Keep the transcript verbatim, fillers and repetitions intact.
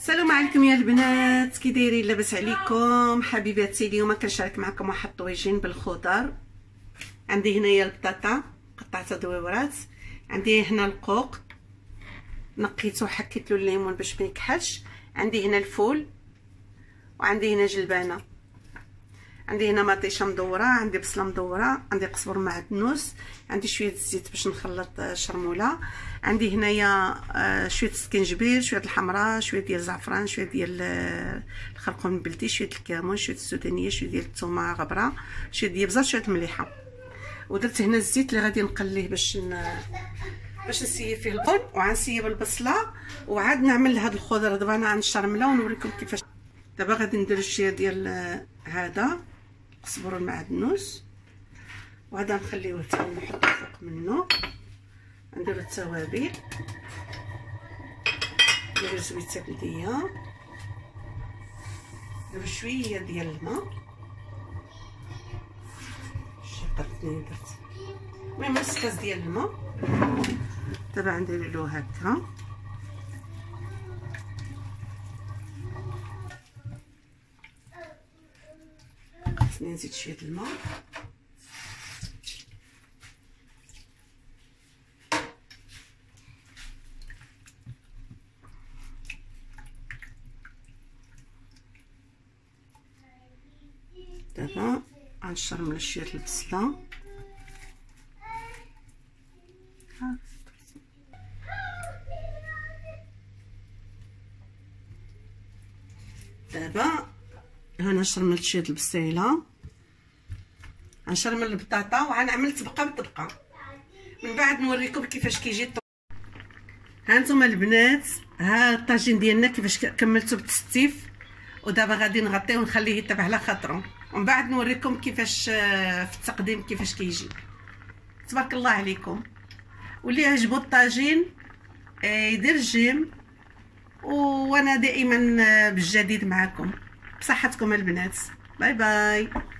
السلام عليكم يا البنات، كي دايرين؟ لاباس عليكم حبيباتي؟ اليوم كنشارك معكم واحد الطويجين بالخضر. عندي هنايا البطاطا قطعتها دويورات، عندي هنا القوق نقيته وحكيت له الليمون باش ما يكحلش، عندي هنا الفول، وعندي هنا جلبانه، عندي هنا مطيشه مدوره، عندي بصله مدوره، عندي قزبر معدنوس، عندي شويه الزيت باش نخلط شرموله، عندي هنايا شويه السكنجبير، شويه الحمراء، شويه ديال الزعفران، شويه ديال الخرقوم البلدي، شويه الكمون، شويه السودانيه، شويه ديال الثومه غبره، شويه ديال البزار، شويه المليحه. ودرت هنا الزيت اللي غادي نقليه باش ن... باش نسيب فيه البن، وغنسيب البصله وعاد نعمل هاد الخضره. دابا انا غنشرملها ونوريكم كيفاش. دابا غادي ندير شويه ديال هذا القزبر المعدنوس، وهذا نخليوه حتى نحطو فوق منه. نديرو التوابل، نديرو زويته بلديه، نديرو شويه ديال الماء، شي قطني درت، المهم نص كاس ديال الماء. دابا غنديرو هكا، خصني نزيد شويه الماء. دابا غنشرمل شويه البصله، دابا هنا شرملت شويه البصيله، غنشرمل البطاطا وغنعمل طبقه بطبقه، من بعد نوريكم كيفاش كيجي. ها نتوما البنات، ها الطاجين ديالنا كيفاش كملته بالتستيف، ودابا غادي نغطيه ونخليه يطيب على خاطرو، ومن بعد نوريكم كيفاش في التقديم كيفاش كيجي. تبارك الله عليكم. واللي عجبو الطاجين يدير الجيم، وانا دائما بالجديد معكم. بصحتكم البنات، باي باي.